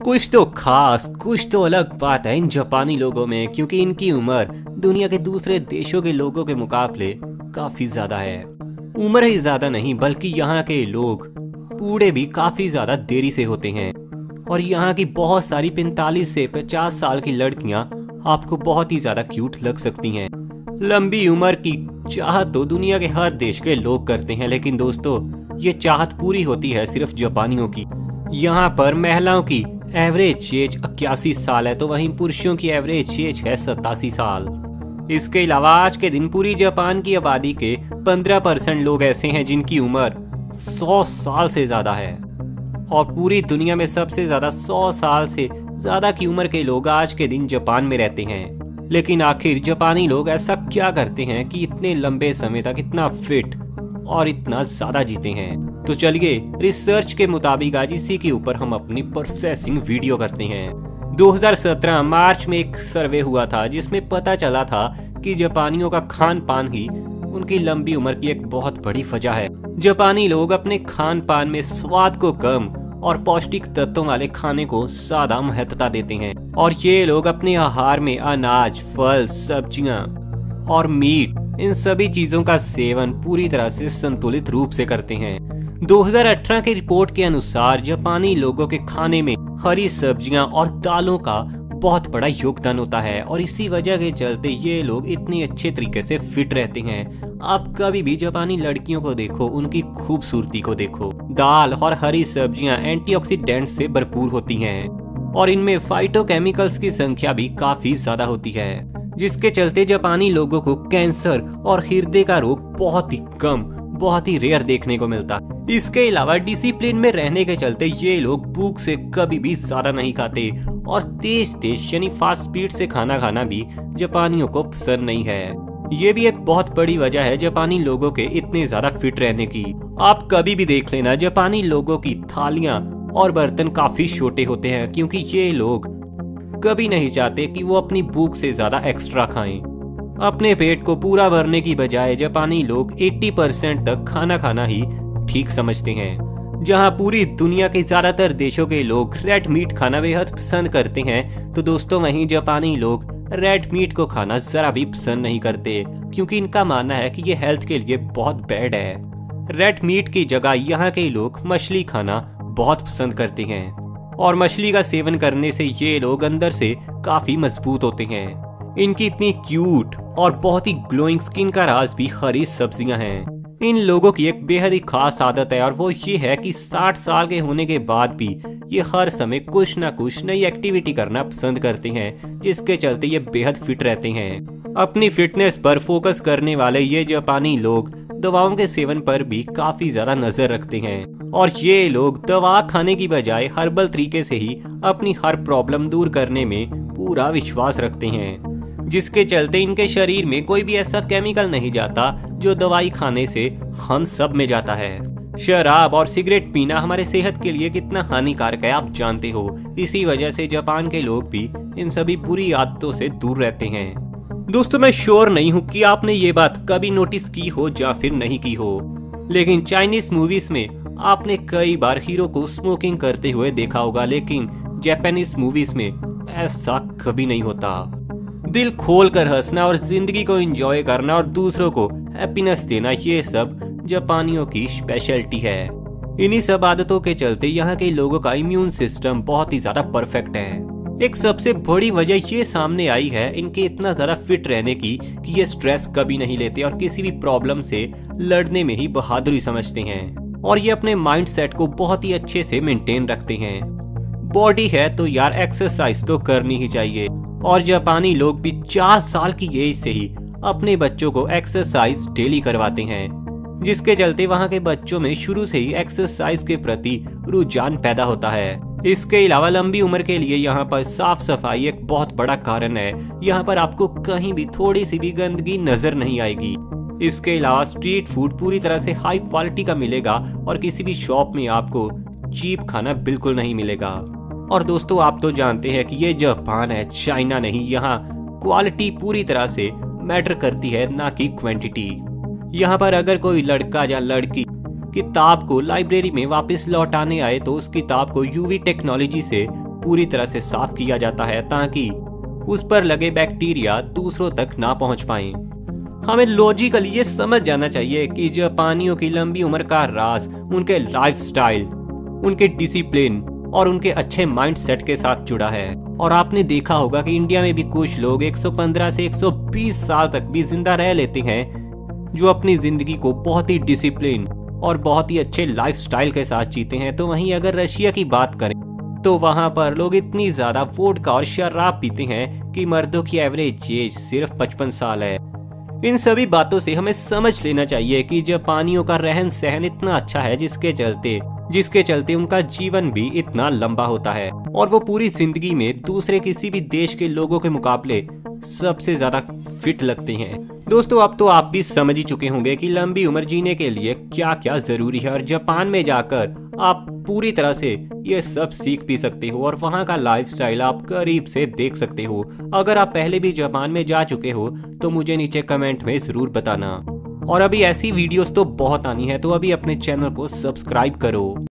कुछ तो खास, कुछ तो अलग बात है इन जापानी लोगों में, क्योंकि इनकी उम्र दुनिया के दूसरे देशों के लोगों के मुकाबले काफी ज्यादा है। उम्र ही ज्यादा नहीं बल्कि यहाँ के लोग बूढ़े भी काफी ज्यादा देरी से होते हैं। और यहाँ की बहुत सारी 45 से 50 साल की लड़कियां आपको बहुत ही ज्यादा क्यूट लग सकती हैं। लंबी उम्र की चाहत तो दुनिया के हर देश के लोग करते हैं, लेकिन दोस्तों ये चाहत पूरी होती है सिर्फ जापानियों की। यहाँ पर महिलाओं की एवरेज एज 81 साल है, तो वहीं पुरुषों की एवरेज एज है 87 साल। इसके अलावा आज के दिन पूरी जापान की आबादी के 15% लोग ऐसे हैं जिनकी उम्र 100 साल से ज्यादा है। और पूरी दुनिया में सबसे ज्यादा 100 साल से ज्यादा की उम्र के लोग आज के दिन जापान में रहते हैं। लेकिन आखिर जापानी लोग ऐसा क्या करते हैं कि इतने लंबे समय तक इतना फिट और इतना ज्यादा जीते हैं? तो चलिए रिसर्च के मुताबिक आज इसी के ऊपर हम अपनी प्रोसेसिंग वीडियो करते हैं। 2017 मार्च में एक सर्वे हुआ था जिसमें पता चला था कि जापानियों का खान पान ही उनकी लंबी उम्र की एक बहुत बड़ी वजह है। जापानी लोग अपने खान पान में स्वाद को कम और पौष्टिक तत्वों वाले खाने को ज्यादा महत्वता देते हैं। और ये लोग अपने आहार में अनाज, फल, सब्जियां और मीट, इन सभी चीजों का सेवन पूरी तरह से संतुलित रूप से करते हैं। 2018 की रिपोर्ट के अनुसार जापानी लोगों के खाने में हरी सब्जियां और दालों का बहुत बड़ा योगदान होता है और इसी वजह के चलते ये लोग इतने अच्छे तरीके से फिट रहते हैं। आप कभी भी जापानी लड़कियों को देखो, उनकी खूबसूरती को देखो। दाल और हरी सब्जियां एंटीऑक्सीडेंट से भरपूर होती हैं और इनमें फाइटोकेमिकल्स की संख्या भी काफी ज्यादा होती है, जिसके चलते जापानी लोगों को कैंसर और हृदय का रोग बहुत ही कम, बहुत ही रेयर देखने को मिलता है। इसके अलावा डिसिप्लिन में रहने के चलते ये लोग भूख से कभी भी ज्यादा नहीं खाते और तेज यानी फास्ट स्पीड से खाना खाना भी जापानियों को पसंद नहीं है। ये भी एक बहुत बड़ी वजह है जापानी लोगों के इतने ज्यादा फिट रहने की। आप कभी भी देख लेना, जापानी लोगों की थालियां और बर्तन काफी छोटे होते हैं, क्योंकि ये लोग कभी नहीं चाहते कि वो अपनी भूख से ज्यादा एक्स्ट्रा खाएं। अपने पेट को पूरा भरने की बजाय जापानी लोग 80% तक खाना खाना ही ठीक समझते हैं। जहां पूरी दुनिया के ज्यादातर देशों के लोग रेड मीट खाना बेहद पसंद करते हैं, तो दोस्तों वहीं जापानी लोग रेड मीट को खाना जरा भी पसंद नहीं करते, क्योंकि इनका मानना है कि ये हेल्थ के लिए बहुत बैड है। रेड मीट की जगह यहाँ के लोग मछली खाना बहुत पसंद करते हैं और मछली का सेवन करने से ये लोग अंदर से काफी मजबूत होते हैं। इनकी इतनी क्यूट और बहुत ही ग्लोइंग स्किन का राज भी हरी सब्जियां हैं। इन लोगों की एक बेहद ही खास आदत है और वो ये है कि 60 साल के होने के बाद भी ये हर समय कुछ ना कुछ नई एक्टिविटी करना पसंद करते हैं, जिसके चलते ये बेहद फिट रहते हैं। अपनी फिटनेस पर फोकस करने वाले ये जापानी लोग दवाओं के सेवन पर भी काफी ज्यादा नजर रखते हैं और ये लोग दवा खाने की बजाय हर्बल तरीके से ही अपनी हर प्रॉब्लम दूर करने में पूरा विश्वास रखते हैं, जिसके चलते इनके शरीर में कोई भी ऐसा केमिकल नहीं जाता जो दवाई खाने से हम सब में जाता है। शराब और सिगरेट पीना हमारे सेहत के लिए कितना हानिकारक है आप जानते हो। इसी वजह से जापान के लोग भी इन सभी बुरी आदतों से दूर रहते हैं। दोस्तों मैं श्योर नहीं हूँ कि आपने ये बात कभी नोटिस की हो या फिर नहीं की हो, लेकिन चाइनीज मूवीज में आपने कई बार हीरो को स्मोकिंग करते हुए देखा होगा, लेकिन जापानीज मूवीज में ऐसा कभी नहीं होता। दिल खोल कर हंसना और जिंदगी को एंजॉय करना और दूसरों को हैप्पीनेस देना, ये सब जापानियों की स्पेशलिटी है। इन्हीं सब आदतों के चलते यहाँ के लोगों का इम्यून सिस्टम बहुत ही ज्यादा परफेक्ट है। एक सबसे बड़ी वजह ये सामने आई है इनके इतना ज्यादा फिट रहने की कि ये स्ट्रेस कभी नहीं लेते और किसी भी प्रॉब्लम से लड़ने में ही बहादुरी समझते हैं और ये अपने माइंड सेट को बहुत ही अच्छे से मेंटेन रखते हैं। बॉडी है तो यार एक्सरसाइज तो करनी ही चाहिए और जापानी लोग भी 4 साल की एज से ही अपने बच्चों को एक्सरसाइज डेली करवाते हैं, जिसके चलते वहां के बच्चों में शुरू से ही एक्सरसाइज के प्रति रुझान पैदा होता है। इसके अलावा लंबी उम्र के लिए यहाँ पर साफ सफाई एक बहुत बड़ा कारण है। यहाँ पर आपको कहीं भी थोड़ी सी भी गंदगी नजर नहीं आएगी। इसके अलावा स्ट्रीट फूड पूरी तरह से हाई क्वालिटी का मिलेगा और किसी भी शॉप में आपको चीप खाना बिल्कुल नहीं मिलेगा। और दोस्तों आप तो जानते हैं कि ये जापान है, चाइना नहीं। यहाँ क्वालिटी पूरी तरह से मैटर करती है, ना कि क्वांटिटी। यहाँ पर अगर कोई लड़का या लड़की किताब को लाइब्रेरी में वापस लौटाने आए तो उस किताब को यूवी टेक्नोलॉजी से पूरी तरह से साफ किया जाता है ताकि उस पर लगे बैक्टीरिया दूसरों तक ना पहुंच पाए। हमें लॉजिकली ये समझ जाना चाहिए कि जापानियों की लंबी उम्र का राज उनके लाइफस्टाइल, उनके डिसिप्लिन और उनके अच्छे माइंडसेट के साथ जुड़ा है। और आपने देखा होगा कि इंडिया में भी कुछ लोग 115 से 120 साल तक भी जिंदा रह लेते हैं, जो अपनी जिंदगी को बहुत ही डिसिप्लिन और बहुत ही अच्छे लाइफस्टाइल के साथ जीते हैं। तो वहीं अगर रशिया की बात करें तो वहां पर लोग इतनी ज्यादा वोडका और शराब पीते हैं कि मर्दों की एवरेज एज सिर्फ 55 साल है। इन सभी बातों से हमें समझ लेना चाहिए कि जापानियों का रहन सहन इतना अच्छा है जिसके चलते उनका जीवन भी इतना लंबा होता है और वो पूरी जिंदगी में दूसरे किसी भी देश के लोगों के मुकाबले सबसे ज्यादा फिट लगते हैं। दोस्तों, अब तो आप भी समझ ही चुके होंगे कि लंबी उम्र जीने के लिए क्या क्या जरूरी है और जापान में जाकर आप पूरी तरह से ये सब सीख भी सकते हो और वहाँ का लाइफस्टाइल आप करीब से देख सकते हो। अगर आप पहले भी जापान में जा चुके हो तो मुझे नीचे कमेंट में जरूर बताना। और अभी ऐसी वीडियोस तो बहुत आनी है, तो अभी अपने चैनल को सब्सक्राइब करो।